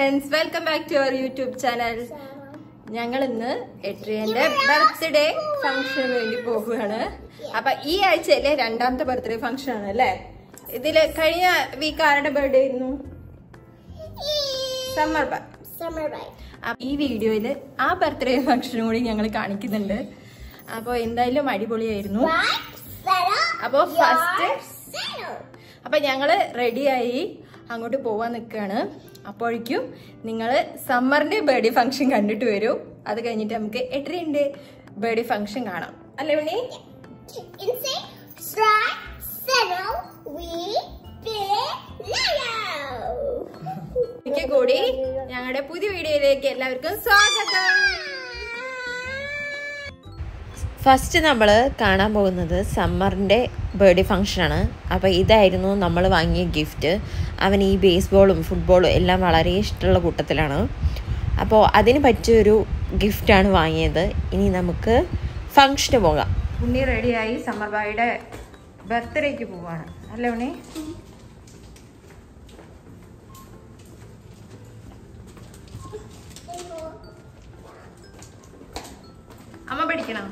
friends, welcome back to our YouTube channel. ഞങ്ങൾ ഇന്ന് എട്രിയന്റെ birthday ഫംഗ്ഷന് വേണ്ടി പോകുകയാണ്. അപ്പൊ ഈ ആഴ്ചയിലെ രണ്ടാമത്തെ ബർത്ത്ഡേ ഫംഗ്ഷൻ ആണ് അല്ലേ? ഇതില് കഴിഞ്ഞ വീക്ക് ആരുടെ ബർത്ത്ഡേ ആയിരുന്നു? Summer bye. ഈ വീഡിയോയില് ആ ബർത്ത്ഡേ ഫംഗ്ഷനും കൂടി ഞങ്ങൾ കാണിക്കുന്നുണ്ട്. അപ്പൊ എന്തായാലും അടിപൊളിയായിരുന്നു. അപ്പൊ അപ്പൊ ഞങ്ങള് റെഡിയായി അങ്ങോട്ട് പോവാൻ നിൽക്കുകയാണ്. അപ്പോഴേക്കും നിങ്ങൾ സമ്മറിന്റെ ബർത്ത്ഡേ ഫംഗ്ഷൻ കണ്ടിട്ട് വരൂ. അത് കഴിഞ്ഞിട്ട് നമുക്ക് എട്രിയന്റെ ബർത്ത്ഡേ ഫംഗ്ഷൻ കാണാം അല്ലേ ഉണ്ണി? ഒരിക്കൽ കൂടി ഞങ്ങളുടെ പുതിയ വീഡിയോയിലേക്ക് എല്ലാവർക്കും സ്വാഗതം. ഫസ്റ്റ് നമ്മൾ കാണാൻ പോകുന്നത് സമ്മറിൻ്റെ ബർത്ത്ഡേ ഫംഗ്ഷനാണ്. അപ്പോൾ ഇതായിരുന്നു നമ്മൾ വാങ്ങിയ ഗിഫ്റ്റ്. അവൻ ഈ ബേസ്ബോളും ഫുട്ബോളും എല്ലാം വളരെ ഇഷ്ടമുള്ള കൂട്ടത്തിലാണ്. അപ്പോൾ അതിന് പറ്റിയൊരു ഗിഫ്റ്റാണ് വാങ്ങിയത്. ഇനി നമുക്ക് ഫംഗ്ഷന് പോകാം. ഉണ്ണി റെഡിയായി സമ്മർ ബായുടെ ബർത്ത്ഡേക്ക് പോവാണ് അല്ലേ ഉണ്ണി? അമ്മ പഠിക്കണം.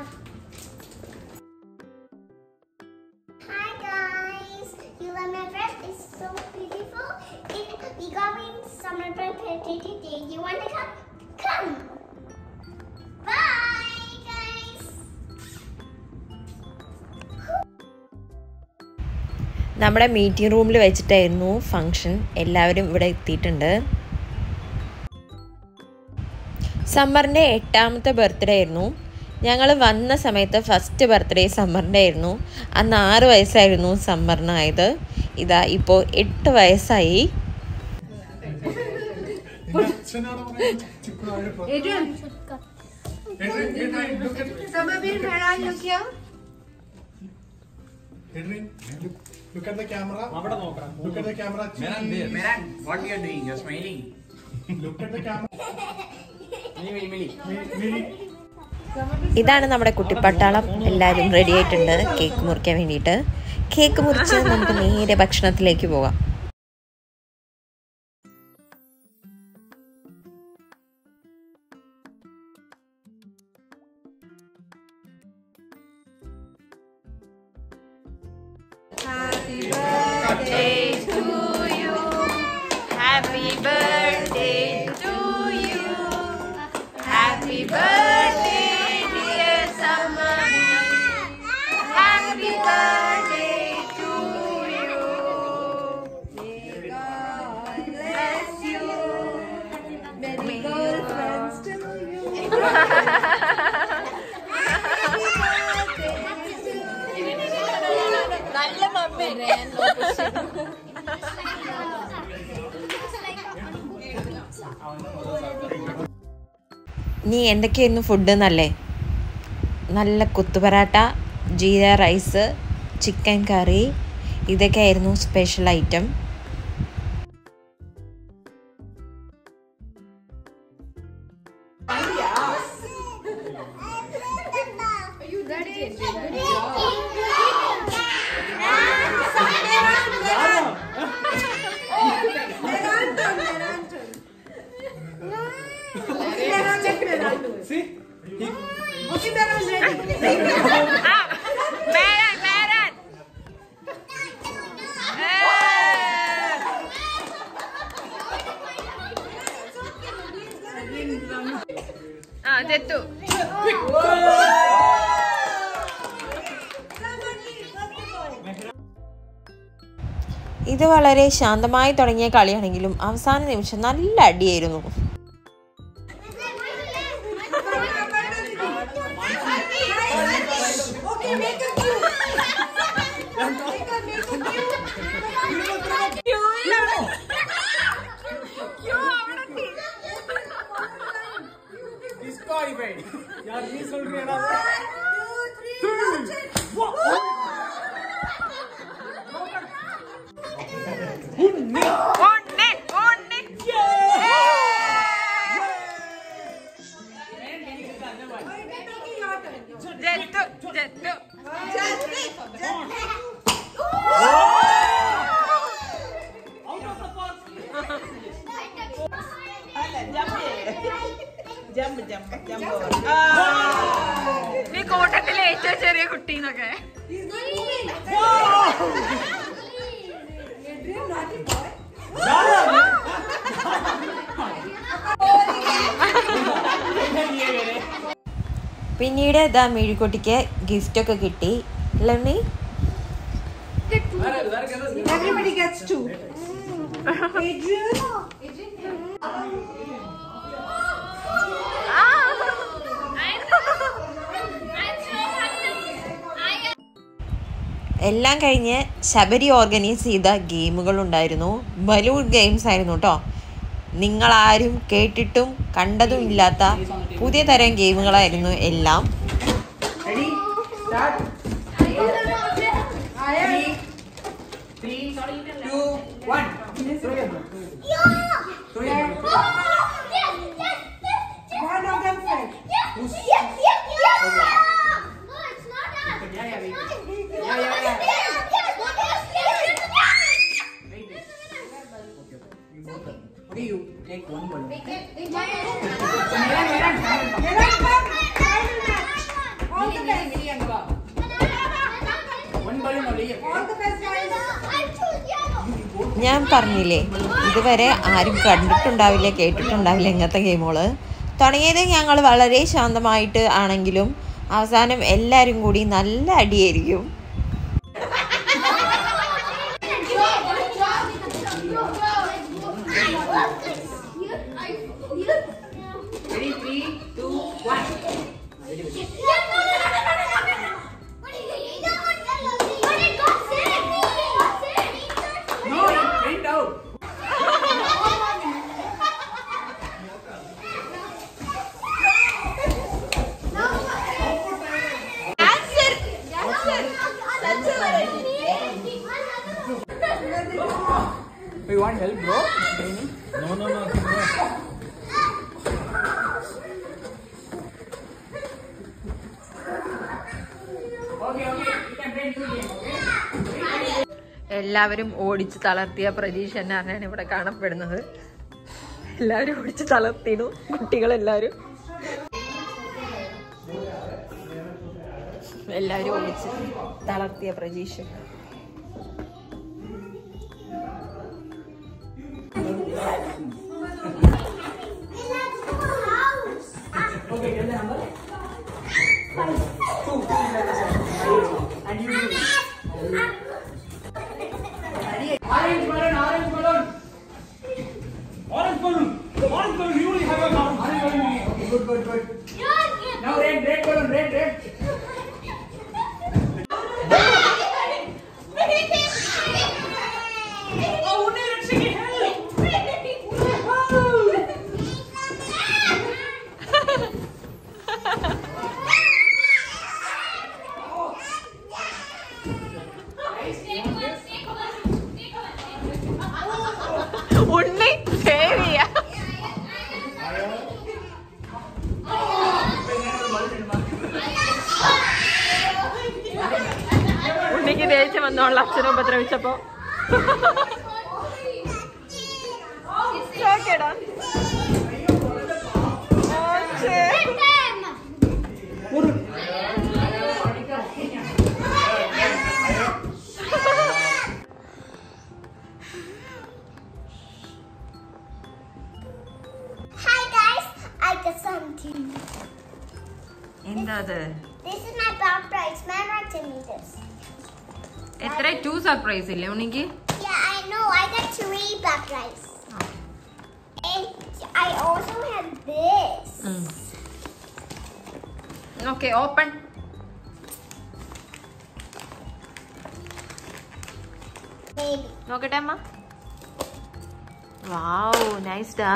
You want to come? Come! Bye, guys! നമ്മുടെ മീറ്റിംഗ് റൂമിൽ വെച്ചിട്ടായിരുന്നു ഫംഗ്ഷൻ. എല്ലാവരും ഇവിടെ എത്തിയിട്ടുണ്ട്. സമ്മറിൻ്റെ 8ാമത്തെ ബർത്ത്ഡേ ആയിരുന്നു. ഞങ്ങൾ വന്ന സമയത്ത് ഫസ്റ്റ് ബർത്ത്ഡേ സമ്മറിൻ്റെ ആയിരുന്നു. അന്ന് 6 വയസ്സായിരുന്നു സമ്മറിനായത്. ഇതാ ഇപ്പോൾ 8 വയസ്സായി. Look at the camera. Look at the camera. Meran, what you are doing? You are smiling. Look at the camera. ഇതാണ് നമ്മുടെ കുട്ടിപ്പട്ടാളം. എല്ലാവരും റെഡി ആയിട്ടുണ്ട് കേക്ക് മുറിക്കാൻ വേണ്ടിയിട്ട്. കേക്ക് മുറിച്ച് നമുക്ക് നേരെ ഭക്ഷണത്തിലേക്ക് പോകാം. Happy birthday to you. Happy birthday to you. Happy birthday dear Summer. Happy birthday to you. May God bless you. Many girlfriends to you. നല്ല മമ്മി. നീ എന്തൊക്കെയായിരുന്നു ഫുഡ് എന്നല്ലേ? നല്ല കുത്തുപറാട്ട, ജീര റൈസ്, ചിക്കൻ കറി, ഇതൊക്കെ ആയിരുന്നു സ്പെഷ്യൽ ഐറ്റം. ജെത്തു ഇത് വളരെ ശാന്തമായി തുടങ്ങിയ കളിയാണെങ്കിലും അവസാന നിമിഷം നല്ല അടിയായിരുന്നു. यार ये सुन रही है ना? 1, 2, 3. പിന്നീട് ഇതാ മെഴുകുട്ടിക്ക് ഗിഫ്റ്റൊക്കെ കിട്ടി അല്ലേ? Everybody gets 2. Adrian. എല്ലാം കഴിഞ്ഞ് ശബരി ഓർഗനൈസ് ചെയ്ത ഗെയിമുകളുണ്ടായിരുന്നു. ബലൂൺ ഗെയിംസ് ആയിരുന്നു കേട്ടോ. നിങ്ങളാരും കേട്ടിട്ടും കണ്ടതും ഇല്ലാത്ത പുതിയ തരം ഗെയിമുകളായിരുന്നു എല്ലാം. Ready? Start. 3, 2, 1. One of them fell. Okay, you take one balloon. One balloon only. ഞാൻ പറഞ്ഞില്ലേ, ഇതുവരെ ആരും കണ്ടിട്ടുണ്ടാവില്ല, കേട്ടിട്ടുണ്ടാവില്ല ഇങ്ങനത്തെ ഗെയിമുകൾ. തുടങ്ങിയത് ഞങ്ങൾ വളരെ ശാന്തമായിട്ട് ആണെങ്കിലും അവസാനം എല്ലാവരും കൂടി നല്ല അടിയായിരിക്കും. Ready? 3, 2, 1. No, it went out. You want help, bro? No. Okay. You can play two games, okay? എല്ലാവരും ഓടിച്ച് തളർത്തിയ പ്രതീക്ഷ എന്നാണ് ഇവിടെ കാണപ്പെടുന്നത്. എല്ലാവരും ഓടിച്ച് തളർത്തിനു, കുട്ടികളെല്ലാവരും ഓടിച്ച് തളർത്തിയ പ്രതീക്ഷ. Okay, get the number. 2. And you do it. Orange balloon. Orange balloon. You only have a count. Orange balloon. Okay, good. Now red balloon. Red. Unni save ചെയ്യാ. ഉണ്ണിക്ക് ദേഷ്യം വന്നോളൂ അച്ഛനെ ഉപദ്രവിച്ചപ്പോ. ഓക്കേടാ. Hi guys, I got something. എന്താ അത്? This is my brown prize. My right to me this. എത്ര 2 surprise ഇല്ലേ ഉണ്ണിക്ക്? Yeah, I know. I got 3 black rice. And I also have this. Okay, open. Baby. നോക്കട്ടെ അമ്മ. Wow, nice ഡാ.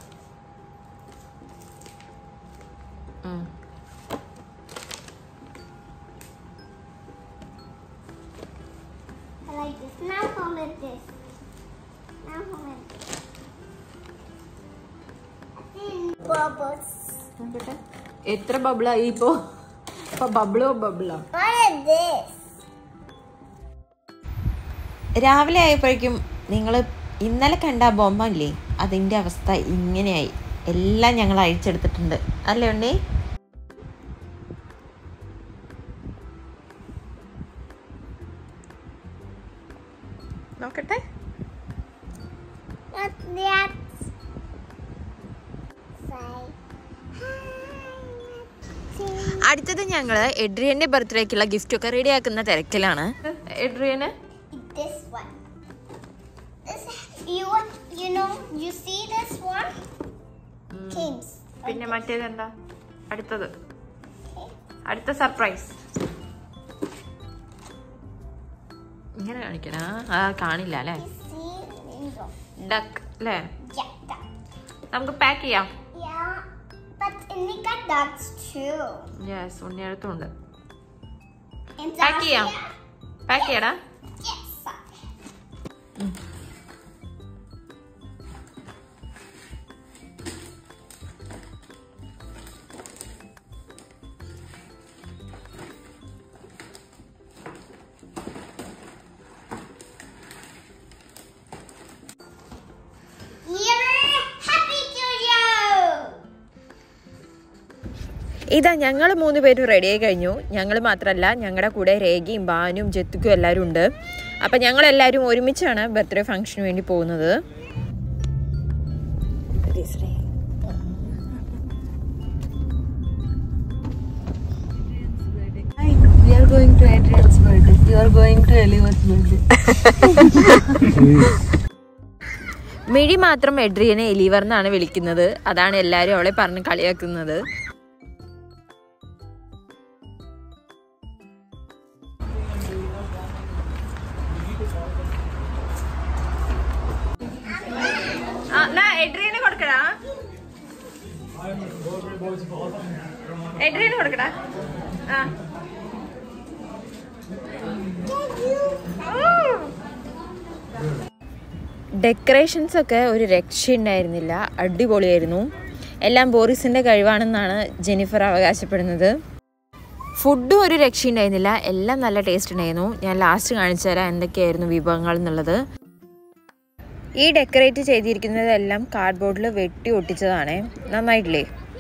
I like this. Now hold it this. Now hold it this. Bubbles. നോക്കട്ടെ എത്ര ബബിളായി ഇപ്പോ. ബബിളോ. What is this? രാവിലെ ആയപ്പോഴേക്കും നിങ്ങൾ ഇന്നലെ കണ്ട ബൊമ്മ ഇല്ലേ, അതിൻ്റെ അവസ്ഥ ഇങ്ങനെയായി. എല്ലാം ഞങ്ങൾ അഴിച്ചെടുത്തിട്ടുണ്ട് അല്ലേ ഉണ്ണി? നോക്കട്ടെ. അടുത്തത് ഞങ്ങള് എഡ്രിയന്റെ ബർത്ത്ഡേക്കുള്ള ഗിഫ്റ്റ് ഒക്കെ റെഡി ആക്കുന്ന തിരക്കിലാണ്. എഡ്രിയന് പിന്നെ മറ്റേത് എന്താ അടുത്തത്? അടുത്ത സർപ്രൈസ് ഇങ്ങനെ കാണിക്കണ കാണില്ല അല്ലേ? ഡക്ക് അല്ലേ? നമുക്ക് പാക്ക് ചെയ്യാം. യെസ്, ഉണ്ണിയടുത്തുണ്ട്. പാക്ക് ചെയ്യാം. പാക്ക് ചെയ്യടാ. ഇതാ ഞങ്ങൾ 3 പേരും റെഡി ആയി കഴിഞ്ഞു. ഞങ്ങൾ മാത്രമല്ല, ഞങ്ങളുടെ കൂടെ രേഖയും ബാനും ജെത്തുക്കും എല്ലാവരും ഉണ്ട്. അപ്പം ഞങ്ങളെല്ലാവരും ഒരുമിച്ചാണ് ബർത്ത്ഡേ ഫംഗ്ഷന് വേണ്ടി പോകുന്നത്. We are going to Adrian's birthday. You are going to Eliva's birthday. മിഴി മാത്രം എഡ്രിയനെ എലിവർ എന്നാണ് വിളിക്കുന്നത്. അതാണ് എല്ലാവരും അവളെ പറഞ്ഞ് കളിയാക്കുന്നത്. എഡ്രിയനെ കൊടുക്കടാ. എഡ്രിയനെ കൊടുക്കടാ. ഡെക്കറേഷൻസ് ഒക്കെ ഒരു രക്ഷയുണ്ടായിരുന്നില്ല. അടിപൊളിയായിരുന്നു. എല്ലാം ബോറിസിന്റെ കഴിവാണെന്നാണ് ജെനിഫർ അവകാശപ്പെടുന്നത്. ഫുഡും ഒരു രക്ഷയുണ്ടായിരുന്നില്ല. എല്ലാം നല്ല ടേസ്റ്റ് ഉണ്ടായിരുന്നു. ഞാൻ ലാസ്റ്റ് കാണിച്ചു തരാം എന്തൊക്കെയായിരുന്നു വിഭവങ്ങൾ എന്നുള്ളത്. ഈ ഡെക്കറേറ്റ് ചെയ്തിരിക്കുന്നതെല്ലാം കാർഡ്ബോർഡിൽ വെട്ടി ഒട്ടിച്ചതാണ്. നന്നായിട്ടില്ലേ?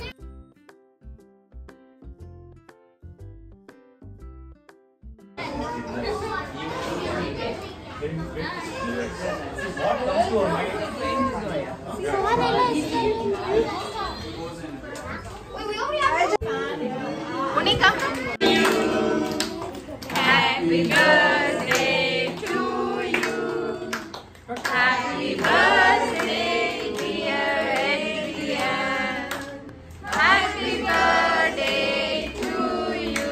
Happy birthday to you. Happy birthday, dear Adrian. Happy birthday to you.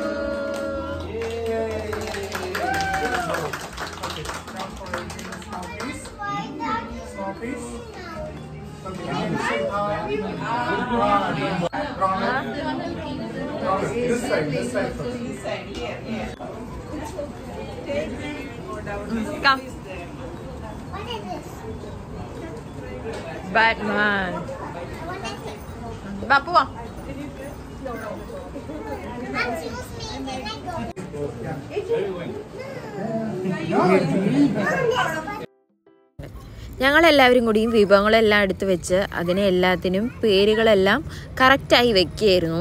This side first. Come. What is this? Batman. Bapuwa. Excuse me, can I go? ഞങ്ങളെല്ലാവരും കൂടിയും വിഭവങ്ങളെല്ലാം എടുത്തു വെച്ച് അതിനെ എല്ലാത്തിനും പേരുകളെല്ലാം കറക്റ്റായി വെക്കുകയായിരുന്നു.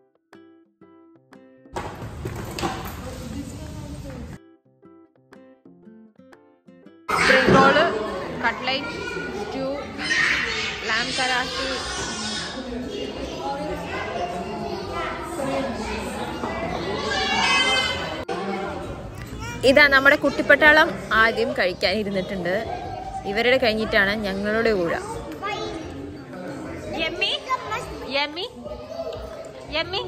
Spring roll, cutlet, stew, lamb karahi, ഇതാ നമ്മുടെ കുട്ടിപ്പട്ടാളം ആദ്യം കഴിക്കാനിരുന്നിട്ടുണ്ട്. ഇവരുടെ കഴിഞ്ഞിട്ടാണ് ഞങ്ങളുടെ കൂടെ. Yummy yummy yummy.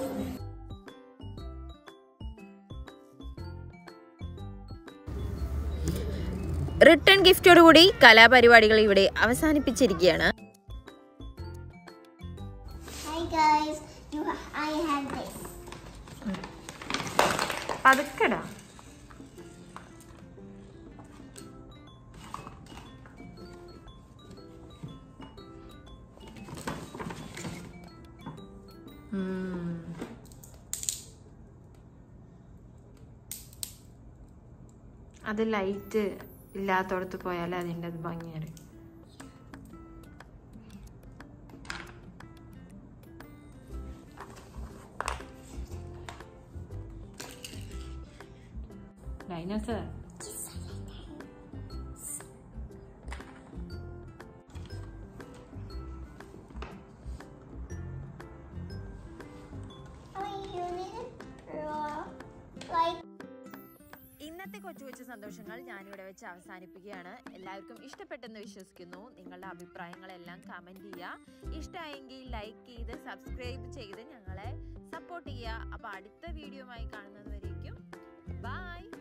റിട്ടേൺ ഗിഫ്റ്റോടുകൂടി കലാപരിപാടികൾ ഇവിടെ അവസാനിപ്പിച്ചിരിക്കുകയാണ്. Hi guys, I have this. പതുക്കടാ. അത് ലൈറ്റ് ഇല്ലാത്തടത്ത് പോയാലേ അതിൻ്റെ അത് ഭംഗിയാണ്. ഡൈനോസർ ഇന്നത്തെ കൊച്ചു കൊച്ചു സന്തോഷങ്ങൾ ഞാനിവിടെ വെച്ച് അവസാനിപ്പിക്കുകയാണ്. എല്ലാവർക്കും ഇഷ്ടപ്പെട്ടെന്ന് വിശ്വസിക്കുന്നു. നിങ്ങളുടെ അഭിപ്രായങ്ങളെല്ലാം കമൻറ്റ് ചെയ്യുക. ഇഷ്ടമായെങ്കിൽ ലൈക്ക് ചെയ്ത് സബ്സ്ക്രൈബ് ചെയ്ത് ഞങ്ങളെ സപ്പോർട്ട് ചെയ്യുക. അപ്പോൾ അടുത്ത വീഡിയോയുമായി കാണുന്നത് വരേക്കും ബൈ.